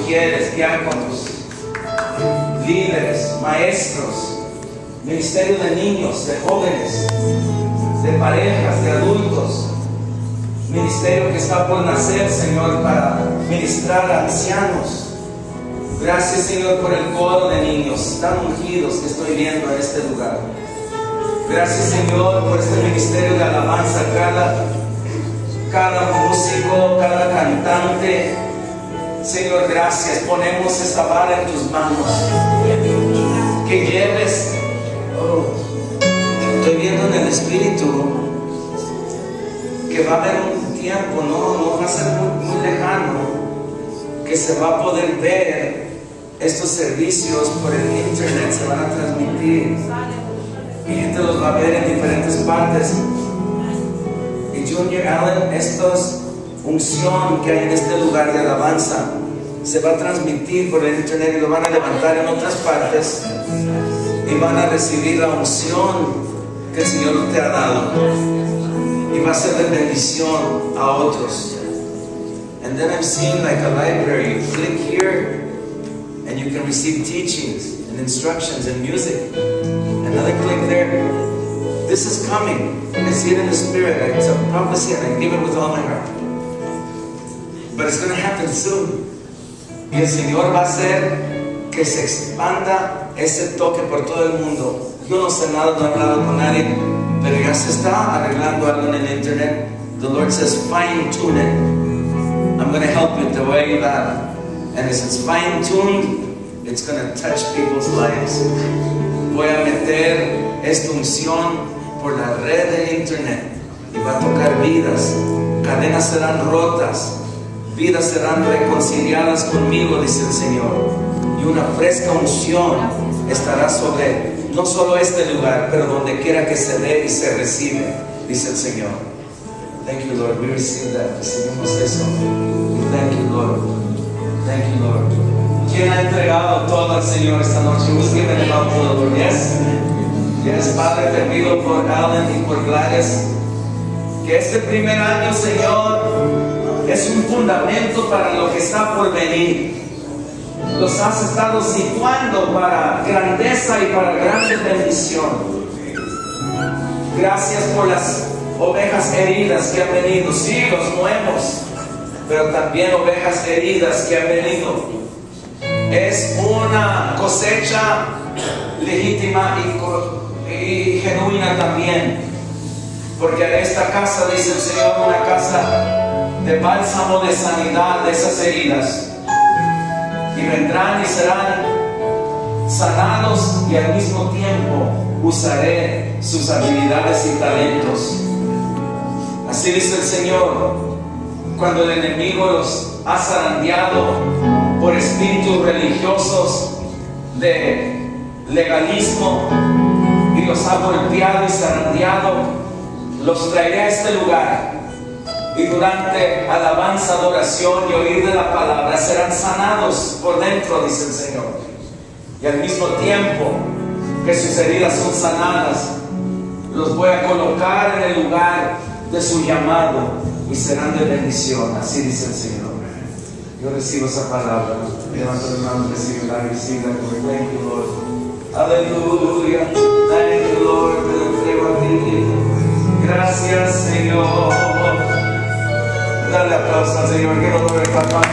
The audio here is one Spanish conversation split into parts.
mujeres, diáconos, líderes, maestros, ministerio de niños, de jóvenes, de parejas, de adultos, ministerio que está por nacer, Señor, para ministrar a ancianos. Gracias, Señor, por el coro de niños tan ungidos que estoy viendo en este lugar. Gracias, Señor, por este ministerio de alabanza, cada músico, cada cantante. Señor, gracias. Ponemos esta vara en tus manos. Que lleves. Estoy viendo en el Espíritu que va a haber un tiempo, no va a ser muy lejano, que se va a poder ver estos servicios por el internet, se van a transmitir y gente los va a ver en diferentes partes. Y Junior Allen, esta unción que hay en este lugar de alabanza se va a transmitir por el internet y lo van a levantar en otras partes y van a recibir la unción que el Señor te ha dado y va a ser de bendición a otros. And then I'm seeing like a library. You click here and you can receive teachings and instructions and music. Another click there. This is coming. I see it in the Spirit. It's a prophecy and I give it with all my heart. But it's going to happen soon. Y el Señor va a hacer que se expanda ese toque por todo el mundo. Yo no sé nada, no he hablado con nadie, pero ya se está arreglando algo en el internet. The Lord says, fine tune it. I'm going to help you the way that. And as it's fine tuned, it's going to touch people's lives. Voy a meter esta unción por la red del internet y va a tocar vidas. Cadenas serán rotas, vidas serán reconciliadas conmigo, dice el Señor. Y una fresca unción estará sobre no solo este lugar, pero donde quiera que se dé y se recibe, dice el Señor. Thank you, Lord. We receive that. Recibimos eso. Thank you, Lord. Thank you, Lord. ¿Quién ha entregado todo al Señor esta noche? Who's given it all to the Lord? Yes? Yes, Padre, te pido por Allen y por Gladys que este primer año, Señor, es un fundamento para lo que está por venir. Los has estado situando para grandeza y para grande bendición. Gracias por las ovejas heridas que han venido, sí, los nuevos, pero también ovejas heridas que han venido. Es una cosecha legítima y genuina también, porque en esta casa, dice el Señor, una casa de bálsamo de sanidad de esas heridas, y vendrán y serán sanados, y al mismo tiempo usaré sus habilidades y talentos. Así dice el Señor, cuando el enemigo los ha zarandeado por espíritus religiosos de legalismo y los ha golpeado y zarandeado, los traeré a este lugar y durante alabanza, adoración y oír de la palabra serán sanados por dentro, dice el Señor. Y al mismo tiempo que sus heridas son sanadas, los voy a colocar en el lugar de su llamado y serán de bendición. Así dice el Señor. Yo recibo esa palabra. Levanta las manos, recíbela, recíbela. Thank you, Lord. Aleluya. Thank you, Lord. Te lo entrego a ti. Gracias, Señor. Dale aplauso al Señor. Que no lo reclamamos.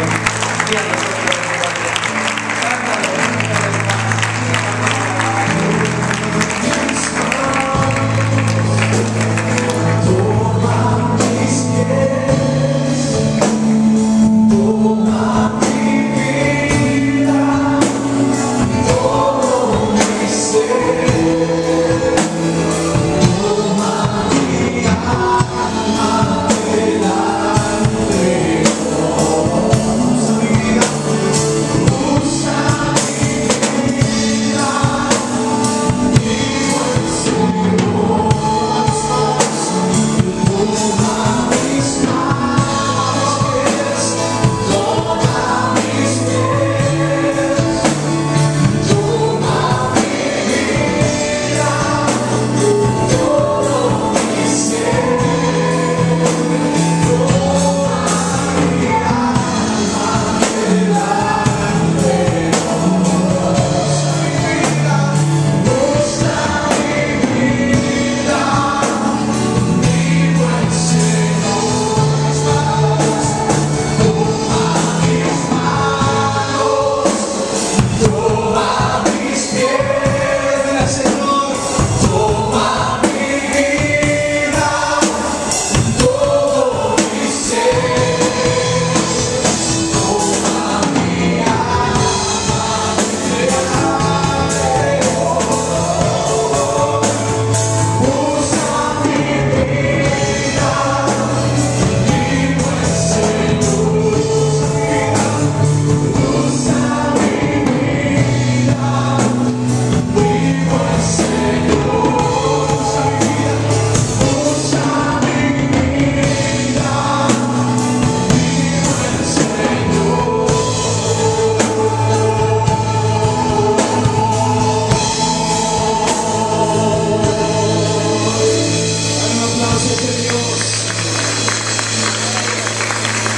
de Dios.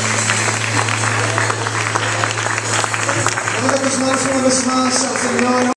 Levanta tus manos una vez más al Señor.